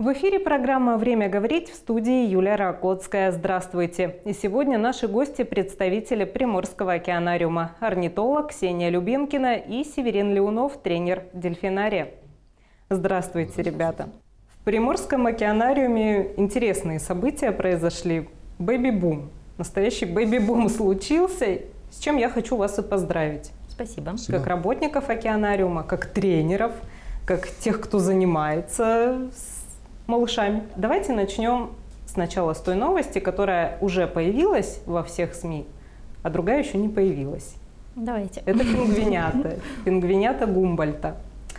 В эфире программа «Время говорить», в студии Юлия Ракотская. Здравствуйте. И сегодня наши гости – представители Приморского океанариума, орнитолог Ксения Любимкина и Северин Леунов, тренер дельфинария. Здравствуйте, ребята. В Приморском океанариуме интересные события произошли. Бэби-бум. Настоящий бэби-бум случился, с чем я хочу вас и поздравить. Спасибо. Как работников океанариума, как тренеров, как тех, кто занимается с малышами. Давайте начнем сначала с той новости, которая уже появилась во всех СМИ, а другая еще не появилась. Давайте. Это пингвинята, пингвинята Гумбольдта.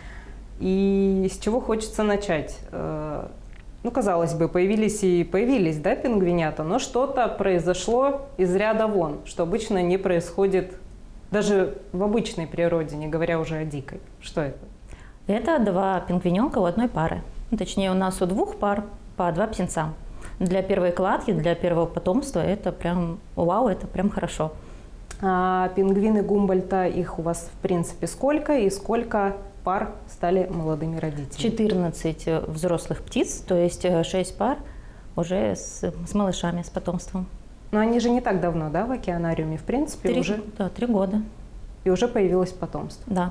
И с чего хочется начать? Ну, казалось бы, появились, да, пингвинята, но что-то произошло из ряда вон, что обычно не происходит даже в обычной природе, не говоря уже о дикой. Что это? Это два пингвиненка у одной пары. Точнее, у нас у двух пар по два птенца. Для первой кладки, для первого потомства это прям вау, это прям хорошо. А пингвины Гумбольдта, их у вас в принципе сколько и сколько пар стали молодыми родителями? 14 взрослых птиц, то есть 6 пар уже с малышами, с потомством. Но они же не так давно, да, в океанариуме, в принципе, 3 года. И уже появилось потомство. Да.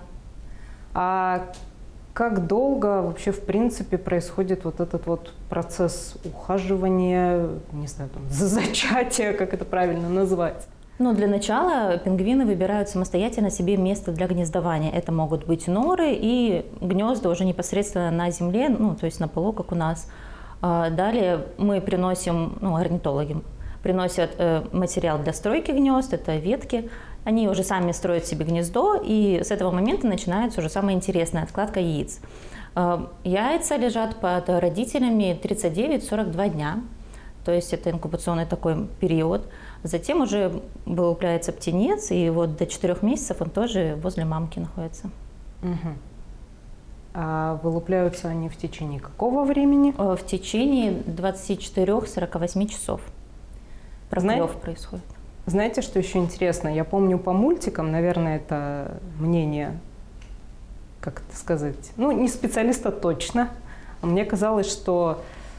А как долго вообще, в принципе, происходит вот этот вот процесс ухаживания, не знаю, там, зачатия, как это правильно назвать? Ну, для начала пингвины выбирают самостоятельно себе место для гнездования. Это могут быть норы и гнезда уже непосредственно на земле, ну, то есть на полу, как у нас. Далее мы приносим, ну, орнитологи приносят материал для стройки гнезд, это ветки. Они уже сами строят себе гнездо, и с этого момента начинается уже самое интересное – откладка яиц. Яйца лежат под родителями 39-42 дня, то есть это инкубационный такой период. Затем уже вылупляется птенец, и вот до 4 месяцев он тоже возле мамки находится. Угу. А вылупляются они в течение какого времени? В течение 24-48 часов. Проклев происходит. Знаете, что еще интересно? Я помню по мультикам, наверное, это мнение, как это сказать, ну, не специалиста точно, а мне казалось, что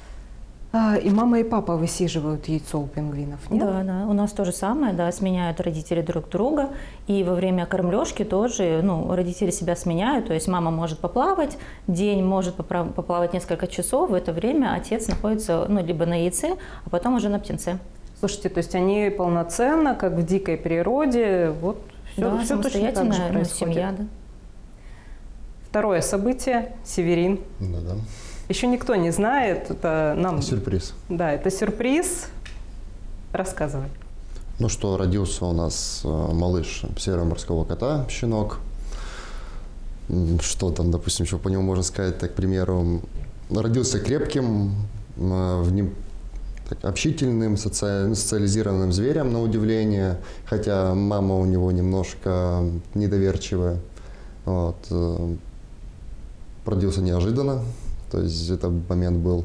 и мама, и папа высиживают яйцо у пингвинов, нет? Да, да, у нас то же самое, да, сменяют родители друг друга, и во время кормлежки тоже, ну, родители себя сменяют, то есть мама может поплавать, день может поплавать несколько часов, в это время отец находится, ну, либо на яйце, а потом уже на птенце. Слушайте, то есть они полноценно, как в дикой природе, вот все, да, все точно так же происходит. Семья, да. Второе событие – Северин. Да. Еще никто не знает, это нам… Сюрприз. Да, это сюрприз. Рассказывай. Ну что, родился у нас малыш североморского кота, щенок. Что там, допустим, еще по нему можно сказать, так, к примеру, родился крепким, общительным, социализированным зверем, на удивление, хотя мама у него немножко недоверчивая. Вот. Родился неожиданно, то есть этот момент был…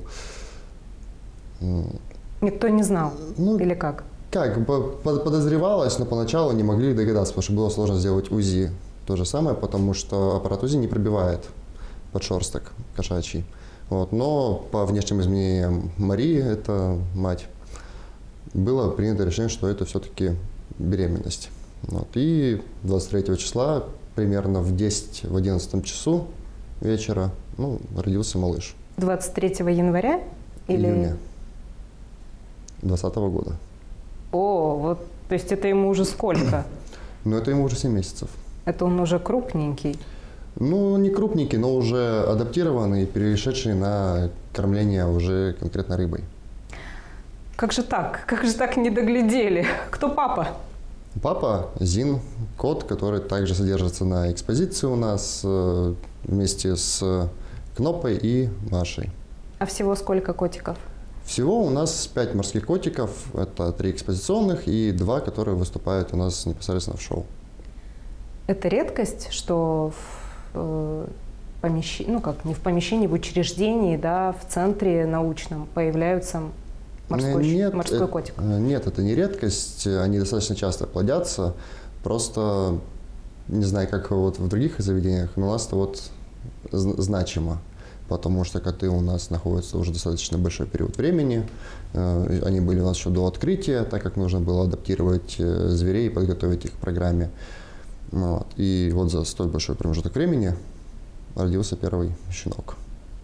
Никто не знал, ну, или как? Как, подозревалось, но поначалу не могли догадаться, потому что было сложно сделать УЗИ. То же самое, потому что аппарат УЗИ не пробивает подшерсток кошачий. Вот. Но по внешним изменениям Марии, это мать, было принято решение, что это все-таки беременность. Вот. И 23 числа, примерно в 10-11 часу вечера, ну, родился малыш. 23 января? Или… Июня 2020 года. О, вот, то есть это ему уже сколько? Ну, это ему уже 7 месяцев. Это он уже крупненький? Ну, не крупненький, но уже адаптированный, перешедший на кормление уже конкретно рыбой. Как же так? Как же так не доглядели? Кто папа? Папа Зин, кот, который также содержится на экспозиции у нас вместе с Кнопой и Машей. А всего сколько котиков? Всего у нас 5 морских котиков, это 3 экспозиционных и 2, которые выступают у нас непосредственно в шоу. Это редкость, что в помещении, ну как, не в помещении, в учреждении, да, в центре научном появляются морской котик? Нет, это не редкость, они достаточно часто плодятся, просто не знаю, как вот в других заведениях, но у нас это вот значимо. потому что коты у нас находятся уже достаточно большой период времени. Они были у нас еще до открытия, так как нужно было адаптировать зверей и подготовить их к программе. Вот. И вот за столь большой промежуток времени родился первый щенок.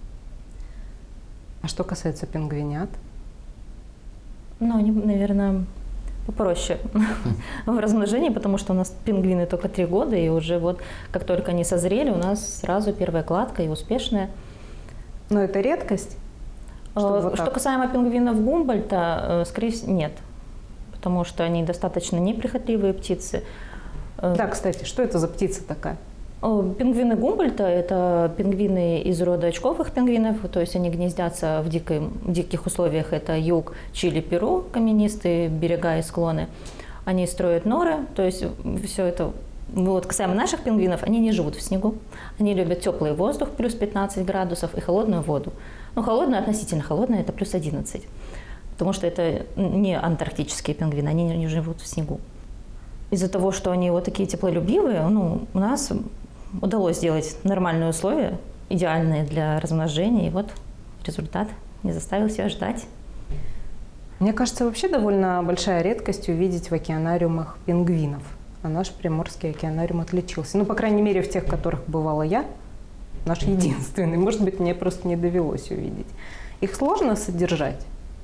А что касается пингвинят? Ну, они, наверное, попроще в размножении, потому что у нас пингвины только 3 года, и уже вот как только они созрели, у нас сразу первая кладка и успешная. Но это редкость? Что касаемо пингвинов Гумбольдта, скорее всего, нет, потому что они достаточно неприхотливые птицы. Да, кстати, что это за птица такая? Пингвины Гумбольдта – это пингвины из рода очковых пингвинов, то есть они гнездятся в диких условиях. Это юг Чили, Перу, каменистые берега и склоны. Они строят норы, то есть все это… Вот касаемо наших пингвинов, они не живут в снегу. Они любят теплый воздух, плюс 15 градусов, и холодную воду. Ну, холодная, относительно холодная – это плюс 11, потому что это не антарктические пингвины, они не живут в снегу. Из-за того, что они вот такие теплолюбивые, у нас удалось сделать нормальные условия, идеальные для размножения, и вот результат не заставил себя ждать. Мне кажется, вообще довольно большая редкость увидеть в океанариумах пингвинов. А наш Приморский океанариум отличился. Ну, по крайней мере, в тех, в которых бывала я, наш единственный. Может быть, мне просто не довелось увидеть. Их сложно содержать?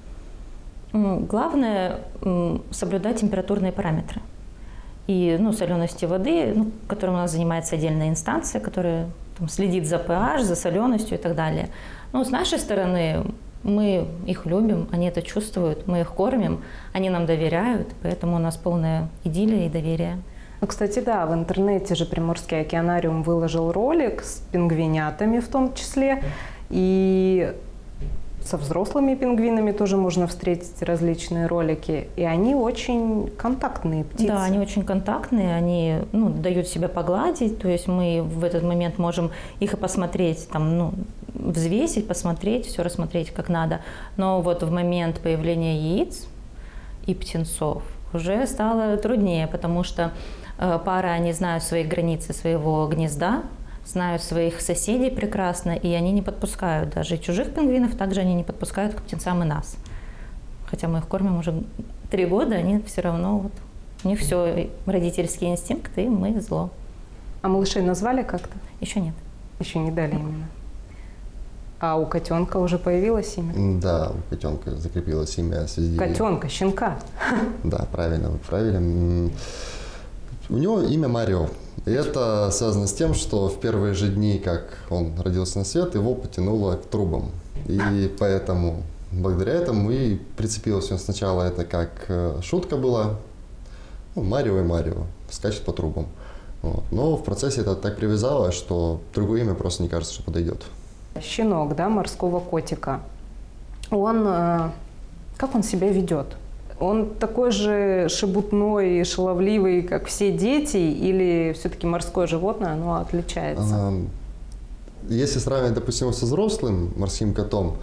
Главное – соблюдать температурные параметры. И солености воды, которым у нас занимается отдельная инстанция, которая следит за pH, за соленостью и так далее. Но с нашей стороны мы их любим, они это чувствуют, мы их кормим, они нам доверяют, поэтому у нас полная идиллия и доверие. Ну, кстати, да, в интернете же Приморский океанариум выложил ролик с пингвинятами в том числе, и со взрослыми пингвинами тоже можно встретить различные ролики, и они очень контактные птицы. Да, они очень контактные, они дают себя погладить, то есть мы в этот момент можем их и посмотреть, взвесить, посмотреть, все рассмотреть как надо. Но вот в момент появления яиц и птенцов уже стало труднее, потому что пары, они знают свои границы своего гнезда, знают своих соседей прекрасно, и они не подпускают даже чужих пингвинов, также они не подпускают к птенцам и нас. Хотя мы их кормим уже 3 года, они все равно, у них все родительские инстинкты, и мы зло. А малышей назвали как-то? Еще нет. Еще не дали именно. А у котенка уже появилось имя? Да, у котенка закрепилось имя среди… Котенка, щенка. Да, правильно, вы правильно. У него имя Марио. И это связано с тем, что в первые же дни, как он родился на свет, его потянуло к трубам. И поэтому, благодаря этому и прицепилось он сначала, это как шутка была, Марио и Марио, скачет по трубам. Вот. Но в процессе это так привязалось, что другое имя просто не кажется, что подойдет. Щенок, да, морского котика, он, как он себя ведет? Он такой же шебутной и шаловливый, как все дети, или все-таки морское животное, оно отличается? Если сравнивать, допустим, со взрослым морским котом,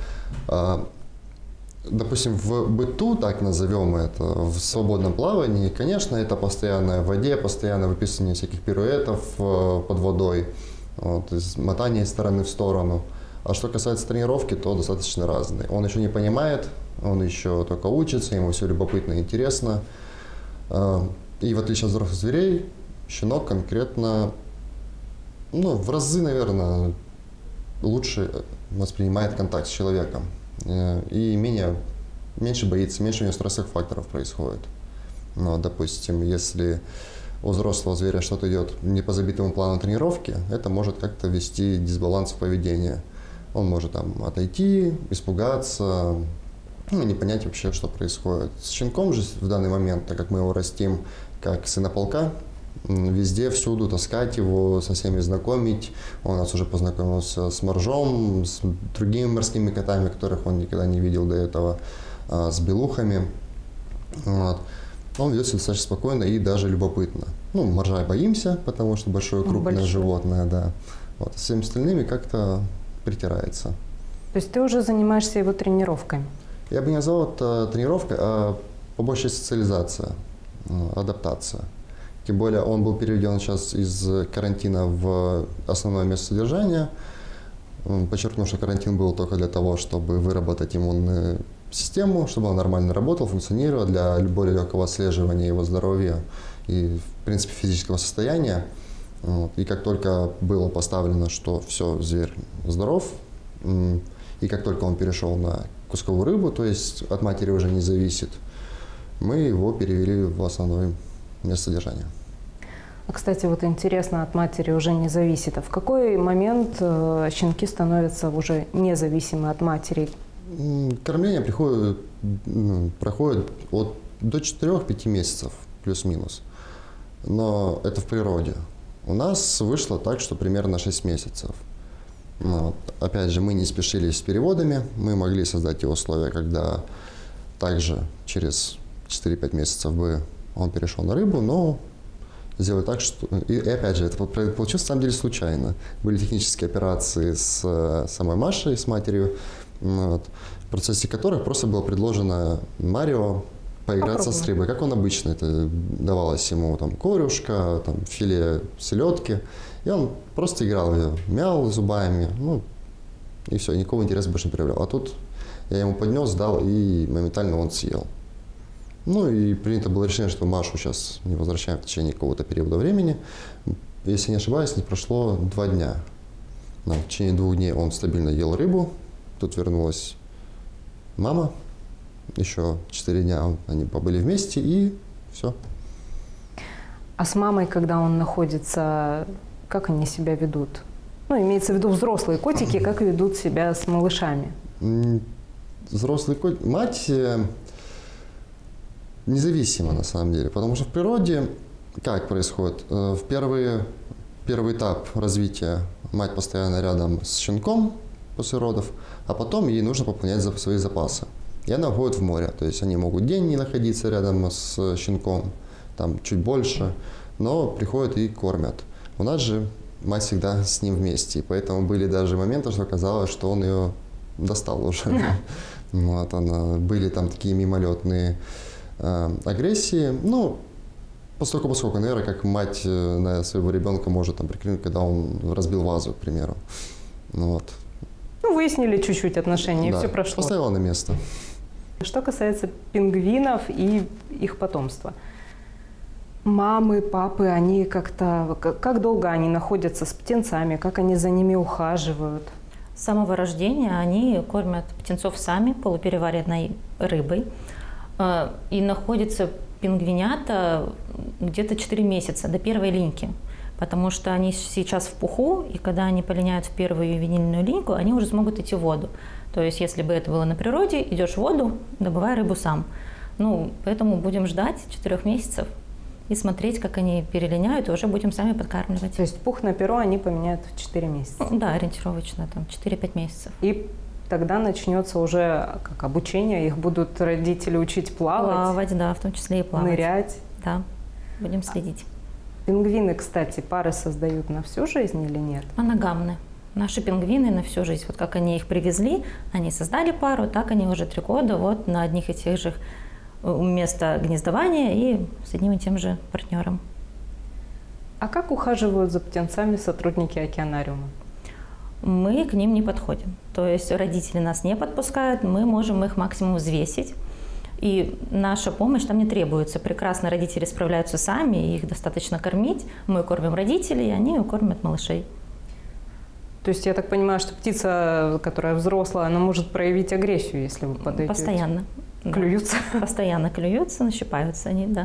допустим, в быту, так назовем это, в свободном плавании, конечно, это постоянное в воде, постоянное выписывание всяких пируэтов под водой, то есть мотание из стороны в сторону. А что касается тренировки, то достаточно разные. Он еще не понимает, он еще только учится, ему все любопытно и интересно. И в отличие от взрослых зверей, щенок конкретно, в разы, наверное, лучше воспринимает контакт с человеком. И меньше боится, меньше у него стрессовых факторов происходит. Допустим, если у взрослого зверя что-то идет не по забитому плану тренировки, это может как-то ввести дисбаланс в поведении. Он может отойти, испугаться, не понять вообще, что происходит. С щенком же в данный момент, так как мы его растим как сына полка, везде, всюду таскать его, со всеми знакомить. Он у нас уже познакомился с моржом, с другими морскими котами, которых он никогда не видел до этого, с белухами. Вот. Он ведет себя достаточно спокойно и даже любопытно. Моржа боимся, потому что большое крупное животное, да. С всеми остальными как-то притирается. То есть ты уже занимаешься его тренировками? Я бы не назвал это тренировкой, а по большей социализация, адаптация. Тем более он был переведен сейчас из карантина в основное место содержания. подчеркнув, что карантин был только для того, чтобы выработать иммунную систему, чтобы он нормально работал, функционировал для более легкого отслеживания его здоровья и, в принципе, физического состояния. Вот. И как только было поставлено, что все, зверь здоров, и как только он перешел на кусковую рыбу, то есть от матери уже не зависит, мы его перевели в основное место содержания. А, кстати, вот интересно, от матери уже не зависит. А в какой момент щенки становятся уже независимы от матери? Кормление проходит до 4-5 месяцев, плюс-минус. Но это в природе. У нас вышло так, что примерно 6 месяцев. Вот. Опять же, мы не спешили с переводами. Мы могли создать те условия, когда также через 4-5 месяцев бы он перешел на рыбу, но сделать так, что... И опять же, это получилось на самом деле случайно. Были технические операции с самой Машей, с матерью, вот, в процессе которых просто было предложено Марио поиграться с рыбой, как он обычно. Это давалось ему там корюшка, там, филе селедки. И он просто играл ее, мял зубами, ну, и все, никакого интереса больше не проявлял. А тут я ему поднес, дал, и моментально он съел. Ну и принято было решение, что Машу сейчас не возвращаем в течение какого-то периода времени. Если не ошибаюсь, не прошло 2 дня. Но в течение 2 дней он стабильно ел рыбу. Тут вернулась мама. Еще 4 дня они побыли вместе, и все. А с мамой, когда он находится, как они себя ведут? Ну, имеется в виду взрослые котики, как ведут себя с малышами? Взрослый кот... Мать независима на самом деле, потому что в природе как происходит? В первый этап развития мать постоянно рядом с щенком после родов, а потом ей нужно пополнять свои запасы. И она уходит в море, то есть они могут день не находиться рядом с щенком, там чуть больше, но приходят и кормят. У нас же мать всегда с ним вместе, и поэтому были даже моменты, что казалось, что он ее достал уже. Вот, были там такие мимолетные агрессии. Ну, поскольку, наверное, как мать на своего ребенка может там прикрыть, когда он разбил вазу, к примеру. Вот. Ну, выяснили чуть-чуть отношения, и да, все прошло. Поставила на место. Что касается пингвинов и их потомства. Мамы, папы, они как-то... Как долго они находятся с птенцами, как они за ними ухаживают? С самого рождения они кормят птенцов сами полупереваренной рыбой. И находятся пингвинята где-то 4 месяца до первой линьки, потому что они сейчас в пуху, и когда они полиняют в первую ювенильную линьку, они уже смогут идти в воду. То есть, если бы это было на природе, идешь в воду, добывай рыбу сам. Ну, поэтому будем ждать 4 месяцев и смотреть, как они перелиняют, и уже будем сами подкармливать. То есть пух на перо они поменяют в 4 месяца? Да, ориентировочно, там 4-5 месяцев. И тогда начнется уже как обучение, их будут родители учить плавать? Плавать, да, в том числе и плавать. Нырять? Да, будем следить. Пингвины, кстати, пары создают на всю жизнь или нет? Моногамны. Наши пингвины на всю жизнь. Вот как они их привезли, они создали пару, так они уже 3 года вот на одних и тех же места гнездования и с одним и тем же партнером. А как ухаживают за птенцами сотрудники океанариума? Мы к ним не подходим. То есть родители нас не подпускают, мы можем их максимум взвесить. И наша помощь там не требуется. Прекрасно родители справляются сами, их достаточно кормить. Мы кормим родителей, они кормят малышей. То есть я так понимаю, что птица, которая взрослая, она может проявить агрессию, если вы подойдете? Постоянно. Клюются? Да. Постоянно клюются, нащипаются они, да.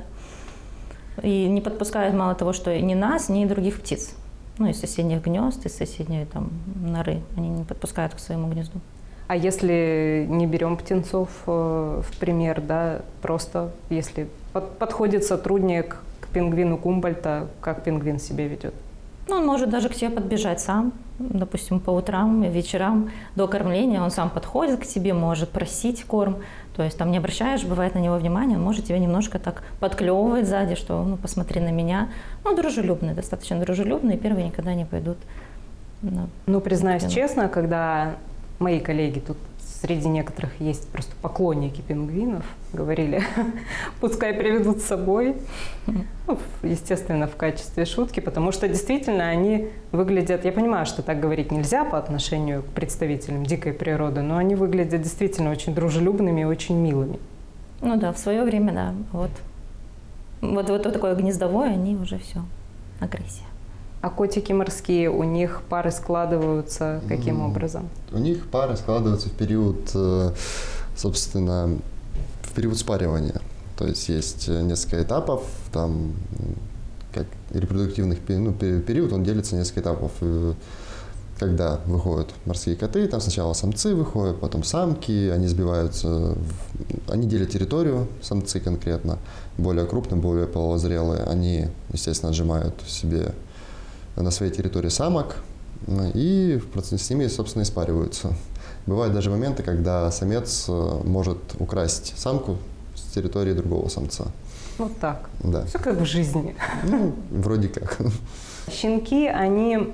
И не подпускают мало того, что ни нас, ни других птиц. Ну, из соседних гнезд, из соседней там норы. Они не подпускают к своему гнезду. А если не берем птенцов в пример, да, просто если подходит сотрудник к пингвину Гумбольдта, как пингвин себя ведет? Ну, он может даже к тебе подбежать сам, допустим, по утрам и вечерам до кормления он сам подходит к тебе, может просить корм. То есть там не обращаешь, бывает, на него внимания, он может тебя немножко так подклевывать сзади, что ну посмотри на меня. Ну, дружелюбный, достаточно дружелюбный, первые никогда не пойдут. Ну, признаюсь честно, когда мои коллеги тут среди некоторых есть просто поклонники пингвинов. Говорили, пускай приведут с собой. Ну, естественно, в качестве шутки, потому что действительно они выглядят... Я понимаю, что так говорить нельзя по отношению к представителям дикой природы, но они выглядят действительно очень дружелюбными и очень милыми. Ну да, в свое время, да. Вот такое гнездовое, они уже все, агрессия. А котики морские, у них пары складываются каким образом? У них пары складываются в период, собственно, в период спаривания. То есть есть несколько этапов, там, как репродуктивных период, он делится на несколько этапов. Когда выходят морские коты, там сначала самцы выходят, потом самки, они сбиваются, они делят территорию, самцы конкретно, более крупные, более половозрелые, они, естественно, отжимают себе на своей территории самок и с ними, собственно, и спариваются. Бывают даже моменты, когда самец может украсть самку с территории другого самца. Вот так. Да. Все как в жизни. Ну, вроде как. Щенки, они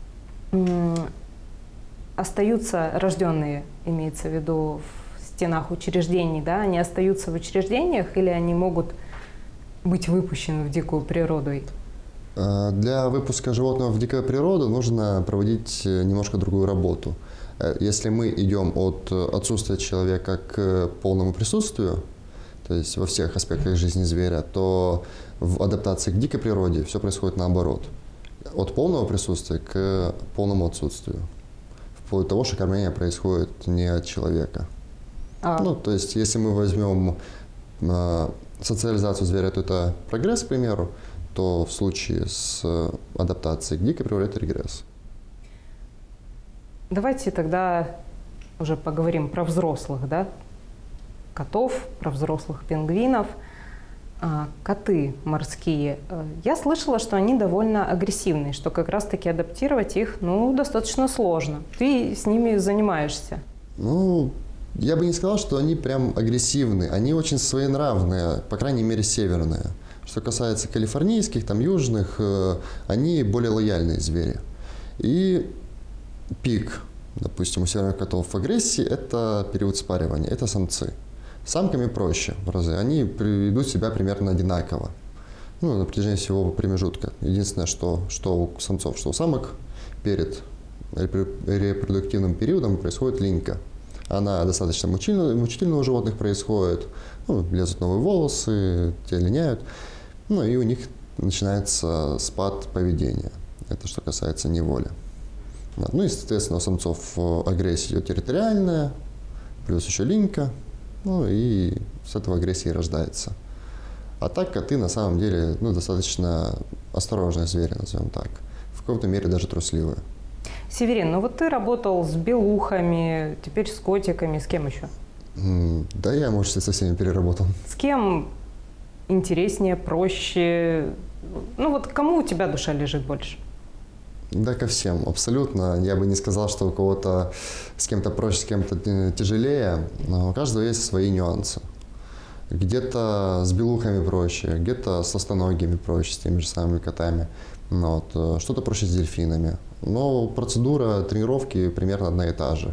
остаются, рожденные, имеется в виду, в стенах учреждений, да? Они остаются в учреждениях или они могут быть выпущены в дикую природу? Для выпуска животного в дикую природу нужно проводить немножко другую работу. Если мы идем от отсутствия человека к полному присутствию, то есть во всех аспектах жизни зверя, то в адаптации к дикой природе все происходит наоборот. От полного присутствия к полному отсутствию. Вплоть до того, что кормление происходит не от человека. Ну, то есть, если мы возьмем социализацию зверя, то это прогресс, к примеру, то в случае с адаптацией к дикой природе это регресс. Давайте тогда уже поговорим про взрослых, да? Котов, про взрослых пингвинов. Коты морские. Я слышала, что они довольно агрессивные, что как раз-таки адаптировать их, достаточно сложно. Ты с ними занимаешься. Ну, я бы не сказал, что они прям агрессивные. Они очень своенравные, по крайней мере, северные. Что касается калифорнийских, там, южных, они более лояльные звери. И пик, допустим, у северных котов в агрессии – это период спаривания, это самцы. С самками проще в разы. Они ведут себя примерно одинаково. На протяжении всего промежутка. Единственное, что у самцов, что у самок перед репродуктивным периодом происходит линька. Она достаточно мучительно у животных происходит. Лезут новые волосы, те линяют. И у них начинается спад поведения. Это что касается неволи. И, соответственно, у самцов агрессия идет территориальная, плюс еще линька. И с этого агрессия рождается. А так коты на самом деле достаточно осторожные звери, назовем так. В какой-то мере даже трусливые. Северин, ты работал с белухами, теперь с котиками, с кем еще? Да, я, может, со всеми переработал. С кем интереснее, проще? Кому у тебя душа лежит больше? Да, ко всем, абсолютно. Я бы не сказал, что у кого-то с кем-то проще, с кем-то тяжелее, но у каждого есть свои нюансы. Где-то с белухами проще, где-то с остоногими проще, с теми же самыми котами. Что-то проще с дельфинами. Но процедура тренировки примерно одна и та же.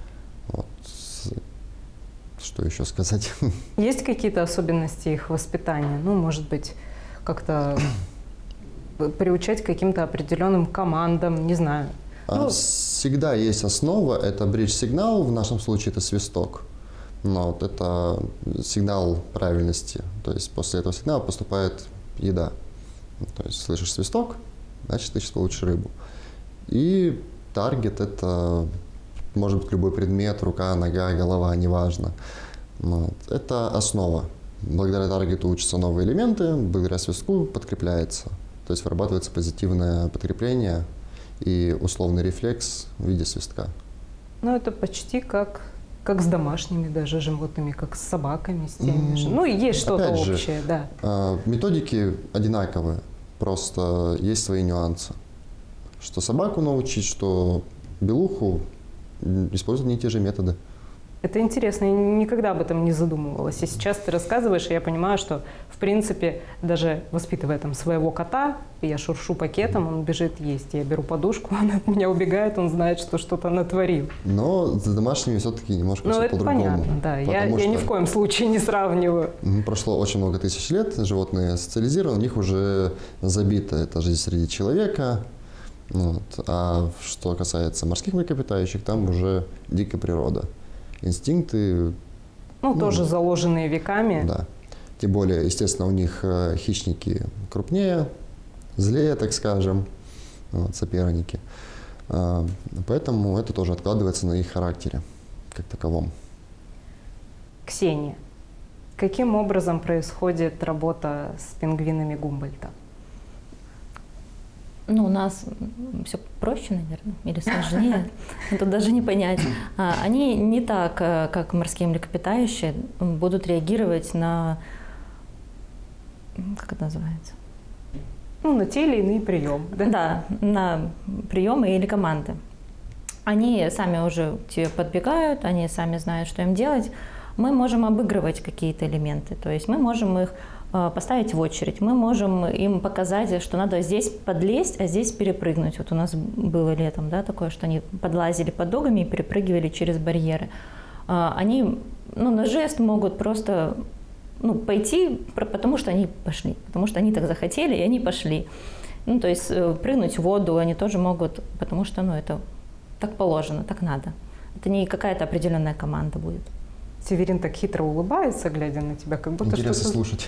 Что еще сказать? Есть какие-то особенности их воспитания? Может быть, как-то приучать к каким-то определенным командам, не знаю. Всегда есть основа, это бридж-сигнал, в нашем случае это свисток. Это сигнал правильности, то есть после этого сигнала поступает еда. То есть слышишь свисток, значит ты сейчас получишь рыбу. И таргет – это может быть любой предмет, рука, нога, голова, неважно. Это основа. Благодаря таргету учатся новые элементы, благодаря свистку подкрепляется. То есть вырабатывается позитивное подкрепление и условный рефлекс в виде свистка. Это почти как с домашними даже животными, как с собаками, с теми же. Есть что-то общее, да. Методики одинаковые, просто есть свои нюансы. Что собаку научить, что белуху, используют не те же методы. Это интересно, я никогда об этом не задумывалась. И сейчас ты рассказываешь, и я понимаю, что, в принципе, даже воспитывая там своего кота, я шуршу пакетом, он бежит есть. Я беру подушку, он от меня убегает, он знает, что что-то натворил. Но с домашними все-таки немножко Ну, все это по-другому. понятно, да. Я Потому ни в что коем случае не сравниваю. прошло очень много тысяч лет, животные социализированы, у них уже забита эта жизнь среди человека. Вот. А что касается морских млекопитающих, там уже дикая природа. Инстинкты. Ну, тоже заложенные веками. Да. Тем более, естественно, у них хищники крупнее, злее, так скажем, вот, соперники. Поэтому это тоже откладывается на их характере как таковом. Ксения, каким образом происходит работа с пингвинами Гумбольдта? Ну, у нас все проще, наверное, или сложнее. Тут даже не понять. Они не так, как морские млекопитающие, будут реагировать на... Как это называется? Ну, на те или иные приемы. Да? Да, на приемы или команды. Они сами уже к тебе подбегают, они сами знают, что им делать. Мы можем обыгрывать какие-то элементы, то есть мы можем их поставить в очередь, мы можем им показать, что надо здесь подлезть, а здесь перепрыгнуть. Вот у нас было летом, да, такое, что они подлазили под догами и перепрыгивали через барьеры. Они, на жест могут просто пойти, потому что они пошли, потому что они так захотели, и они пошли. То есть прыгнуть в воду они тоже могут, потому что, это так положено, так надо. Это не какая-то определенная команда будет. Северин так хитро улыбается, глядя на тебя, как будто интересно что-то... слушать.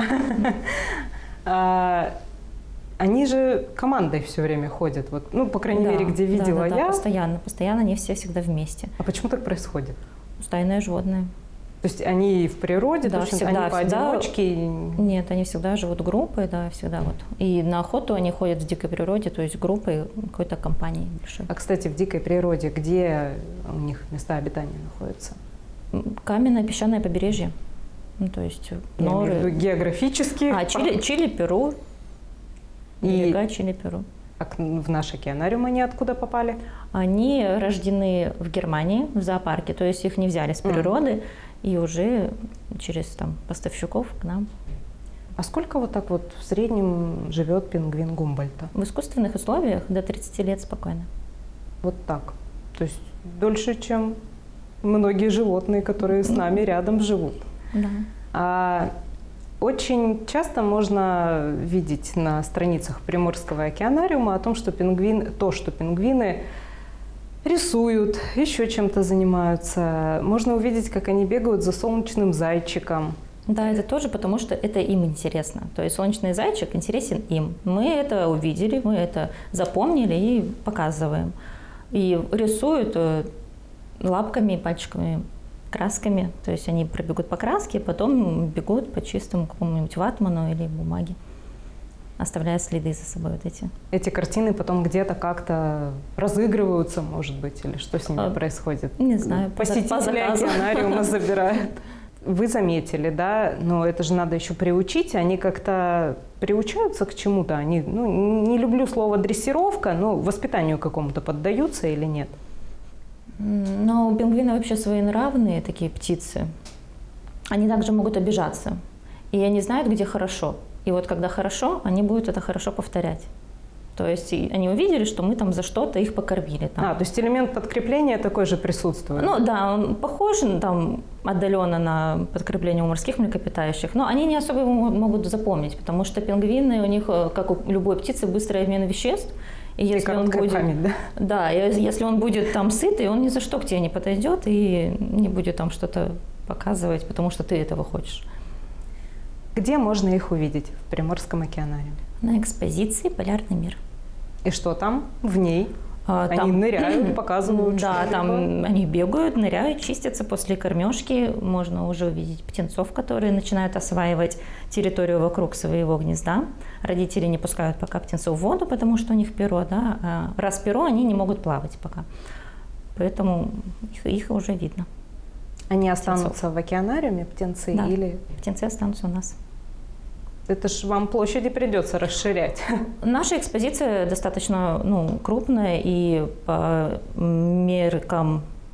Они же командой все время ходят, вот, по крайней мере, где видела я. Постоянно они все всегда вместе. А почему так происходит? Стайные животные. То есть они в природе, да, точно, всегда, они поодиночке? Нет, они всегда живут группой, да, всегда вот. И на охоту они ходят в дикой природе, то есть группой какой-то компании большой. А, кстати, в дикой природе где у них места обитания находятся? Каменное песчаное побережье. То есть норы. Я имею в виду географически. Чили, Перу. Берега Чили, Перу. А в наш океанариум они откуда попали? Они рождены в Германии, в зоопарке, то есть их не взяли с природы, и уже через поставщиков к нам. А сколько вот так вот в среднем живет пингвин Гумбольдта? В искусственных условиях до 30 лет спокойно. Вот так. То есть дольше, чем многие животные, которые с нами рядом живут. Да. Очень часто можно видеть на страницах Приморского океанариума о том, что пингвины рисуют, еще чем-то занимаются. Можно увидеть, как они бегают за солнечным зайчиком. Да, это тоже потому, что это им интересно. То есть солнечный зайчик интересен им. Мы это увидели, мы это запомнили и показываем. И рисуют лапками, пальчиками, красками. То есть они пробегут по краске, потом бегут по чистому какому-нибудь ватману или бумаге, оставляя следы за собой вот эти. Эти картины потом где-то как-то разыгрываются, может быть, или что с ними происходит? Не знаю. Посетители океанариума забирают. Вы заметили, да, но это же надо еще приучить, они как-то приучаются к чему-то, они, не люблю слово дрессировка, но воспитанию какому-то поддаются или нет? Но пингвины вообще своенравные такие птицы. Они также могут обижаться. И они знают, где хорошо. И вот когда хорошо, они будут это хорошо повторять. То есть они увидели, что мы там за что-то их покормили. Там. То есть элемент подкрепления такой же присутствует? Да, он похож там отдаленно на подкрепление у морских млекопитающих, но они не особо его могут запомнить, потому что пингвины, у них, как у любой птицы, быстрый обмен веществ. И если он будет, память, да? Да, если он будет там сытый, он ни за что к тебе не подойдет и не будет там что-то показывать, потому что ты этого хочешь. Где можно их увидеть в Приморском океанариуме? На экспозиции «Полярный мир». И что там в ней? Они там ныряют, показывают? Да, там они бегают, ныряют, чистятся после кормежки. Можно уже увидеть птенцов, которые начинают осваивать территорию вокруг своего гнезда. Родители не пускают пока птенцов в воду, потому что у них перо, да. А раз перо, они не могут плавать пока. Поэтому их уже видно. Они останутся в океанариуме, птенцы? Да, или птенцы останутся у нас. Это ж вам площади придется расширять. Наша экспозиция достаточно крупная, и по меркам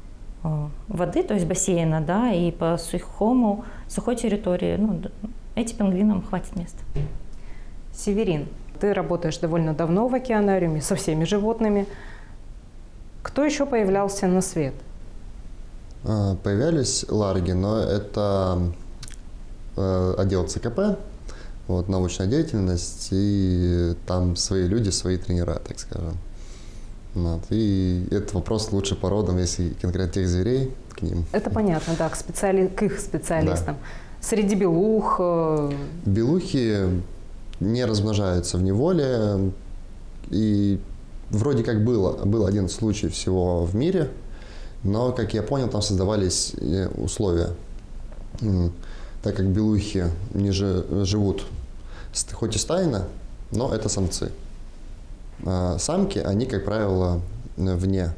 воды, то есть бассейна, да, и по сухой территории, ну, этим пингвинам хватит места. Северин, ты работаешь довольно давно в океанариуме со всеми животными. Кто еще появлялся на свет? Появлялись ларги, но это отдел ЦКП, вот, научная деятельность, и там свои люди, свои тренера, так скажем. Вот. И этот вопрос лучше породам, если конкретно тех зверей, к ним. Это понятно, да, к их специалистам. Да. Среди белух? Белухи не размножаются в неволе. И вроде как был один случай всего в мире, но, как я понял, там создавались условия. Так как белухи не живут хоть и стайно, но это самцы. Самки, они, как правило, вне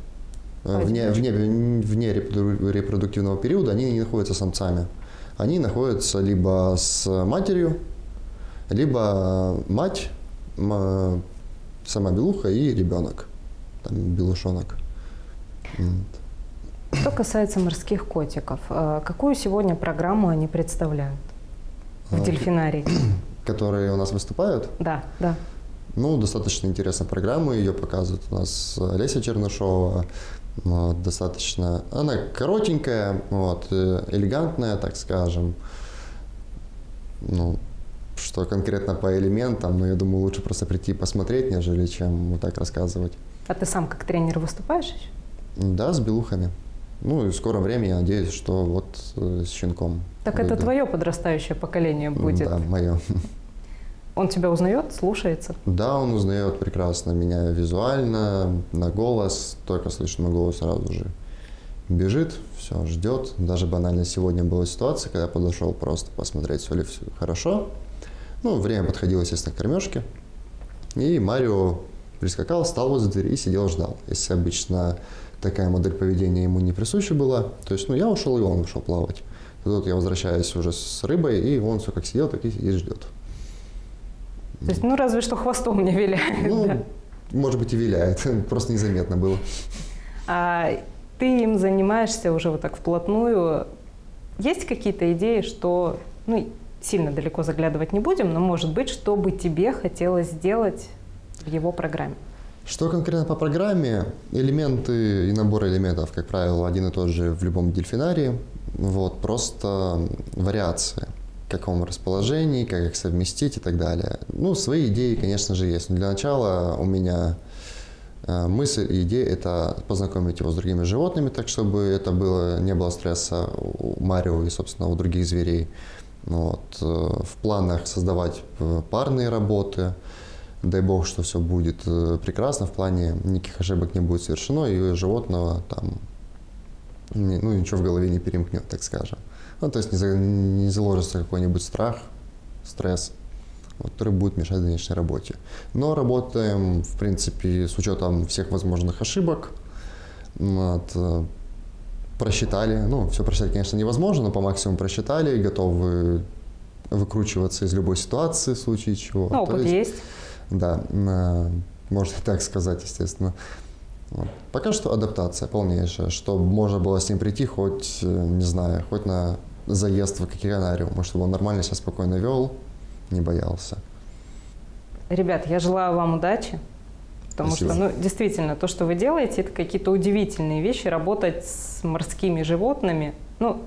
репродуктивного периода, они не находятся самцами. Они находятся либо с матерью, либо мать, сама белуха и ребенок, там, белушонок. Что касается морских котиков, какую сегодня программу они представляют в дельфинарии? Которые у нас выступают? Да, да. Ну, достаточно интересная программа, ее показывает у нас Леся Чернышова. Вот, достаточно, она коротенькая, вот, элегантная, так скажем. Ну, что конкретно по элементам, но я думаю, лучше просто прийти и посмотреть, нежели чем вот так рассказывать. А ты сам как тренер выступаешь еще? Да, с белухами. Ну и в скором времени, я надеюсь, что вот с щенком. Так выйду. это твое подрастающее поколение будет? Да, мое. Он тебя узнает, слушается? Да, он узнает прекрасно меня визуально, на голос, только слышно мой голос сразу же бежит, все, ждет. Даже банально сегодня была ситуация, когда я подошел просто посмотреть, все ли все хорошо. Ну, время подходило, естественно, к кормежке. И Марио прискакал, встал возле двери и сидел, ждал. Если обычно такая модель поведения ему не присуща была, то есть, ну, я ушел, и он ушел плавать. И тут я возвращаюсь уже с рыбой, и он все как сидел, так и сидит, ждет. То есть, ну, разве что хвостом не виляет. Ну, да. Может быть, и виляет, просто незаметно было. А ты им занимаешься уже вот так вплотную. Есть какие-то идеи, что, ну, сильно далеко заглядывать не будем, но, может быть, что бы тебе хотелось сделать в его программе? Что конкретно по программе? Элементы и набор элементов, как правило, один и тот же в любом дельфинарии. Вот, просто вариации. В каком расположении, как их совместить и так далее. Ну, свои идеи, конечно же, есть. Но для начала у меня мысль и идея – это познакомить его с другими животными, так чтобы это не было стресса у Марио и, собственно, у других зверей. Вот. В планах создавать парные работы. Дай бог, что все будет прекрасно, в плане никаких ошибок не будет совершено, и у животного там, ну, ничего в голове не перемкнет, так скажем. Ну, то есть не заложится какой-нибудь страх, стресс, вот, который будет мешать дальнейшей работе. Но работаем, в принципе, с учетом всех возможных ошибок. Вот, просчитали. Ну, все просчитать, конечно, невозможно, но по максимуму просчитали, готовы выкручиваться из любой ситуации в случае чего. Ну, опыт есть. Да, можно и так сказать, естественно. Вот. Пока что адаптация полнейшая, чтобы можно было с ним прийти хоть, не знаю, хоть на заезд в океанариум, чтобы он нормально себя спокойно вел, не боялся. Ребят, я желаю вам удачи, потому Спасибо. что, ну, действительно, то, что вы делаете, это какие-то удивительные вещи, работать с морскими животными. Ну,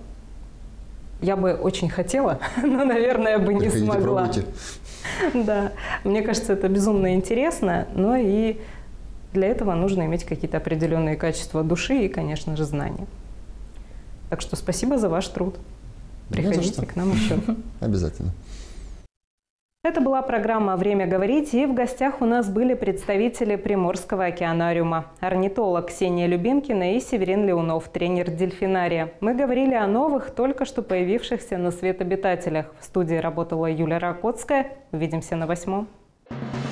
я бы очень хотела, но, наверное, бы не Приходите, смогла. пробуйте. Да, мне кажется, это безумно интересно, но и для этого нужно иметь какие-то определенные качества души и, конечно же, знания. Так что спасибо за ваш труд. Приходите к нам еще. Обязательно. Это была программа «Время говорить», и в гостях у нас были представители Приморского океанариума. Орнитолог Ксения Любимкина и Северин Леунов, тренер дельфинария. Мы говорили о новых, только что появившихся на свет обитателях. В студии работала Юлия Ракотская. Увидимся на 8.